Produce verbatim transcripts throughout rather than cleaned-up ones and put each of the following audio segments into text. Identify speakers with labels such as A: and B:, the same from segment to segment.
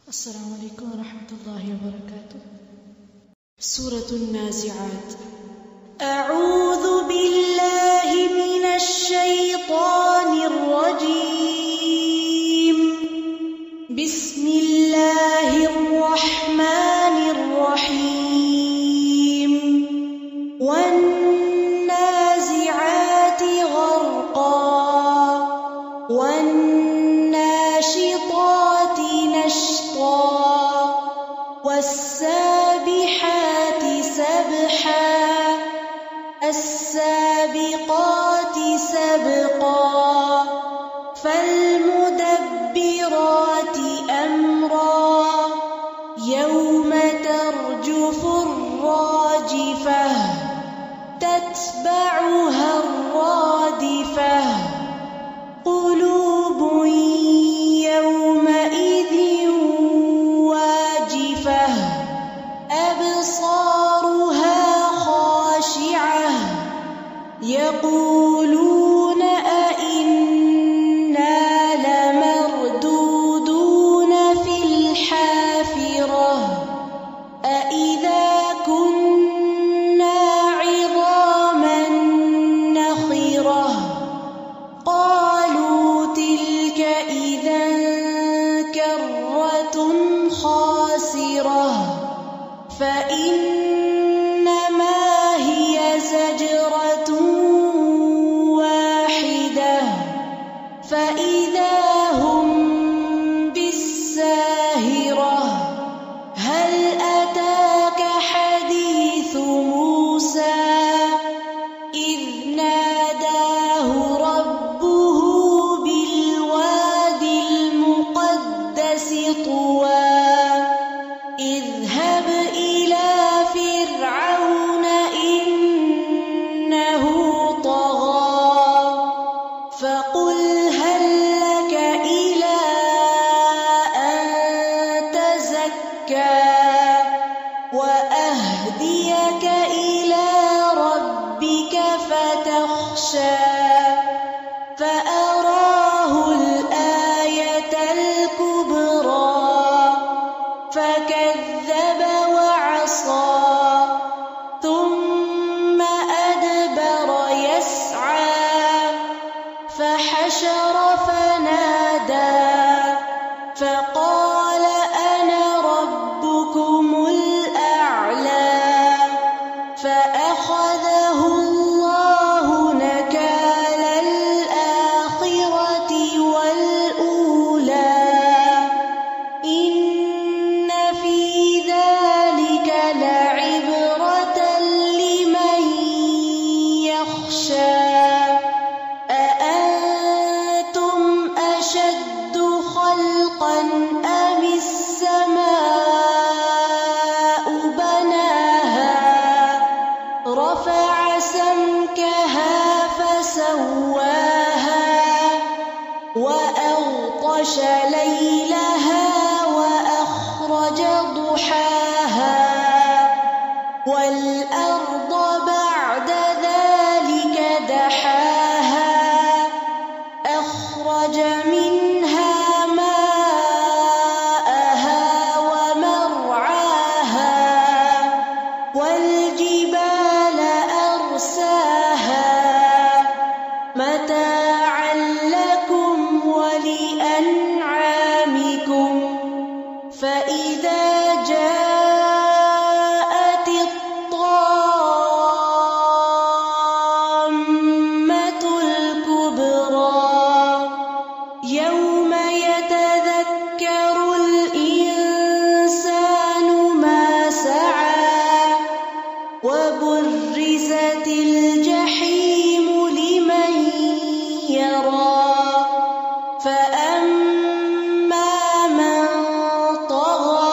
A: السلام عليكم ورحمة الله وبركاته. سورة النازعات. أعوذ بالله من الشيطان الرجيم. بسم الله الرحمن الرحيم. والنازعات غرقا والناشطات نشطا والسابحات سبحا السابقات سبقا فالمدبرات أمرا يوم ترجف الراجفة تتبعها الرادفة قلوب يومئذ واجفة أبصارها خاشعة يقولون أئنا لمردودون في الحافرة أئذا كنا عظاما نخرة قالوا تلك إذا كرة خاسرة فإنما هي زجرة واحدة فإذا هم بالساهرة هل أتاك حديث موسى إذ ناداه ربه بالوادي المقدس طوى اذهب إلى فرعون إنه طغى فقل هل لك إلى أن تزكى وأهديك إلى ربك فتخشى فأراه الآية الكبرى فكذب وعصى ثم أدبر يسعى فحشر فنادى فقال أنا ربكم الأعلى فأخذه الله نكال الآخرة والأولى إن في ذلك لعبرة لمن يخشى أأنتم أشد خلقا أم السماء بناها رفع سمكها فسواها وأغطش ليلها وأخرج ضحاها والأرض بعد ذلك دحاها أخرج منها ماءها ومرعاها والجبال أرساها متاعا لكم ولأنعامكم فإذا جاءت الطامة الكبرى يوم يتذكر الإنسان ما سعى وبرزت الجحيم لمن يرى فأما من طغى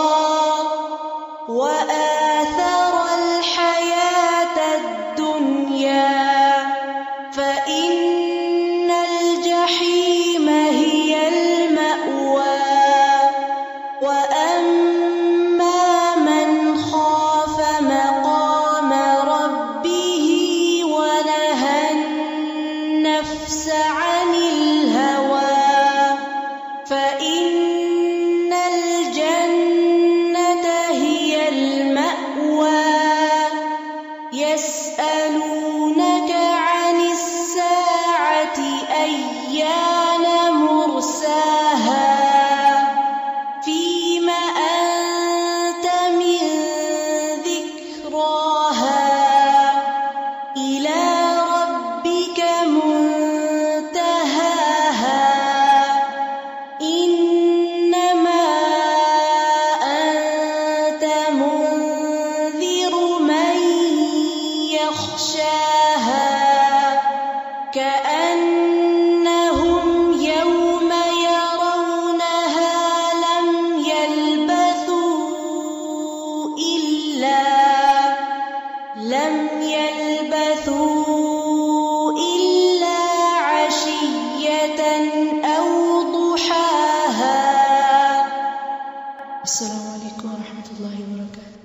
B: अस्सलामु अलैकुम व रहमतुल्लाहि व बरकातुहू।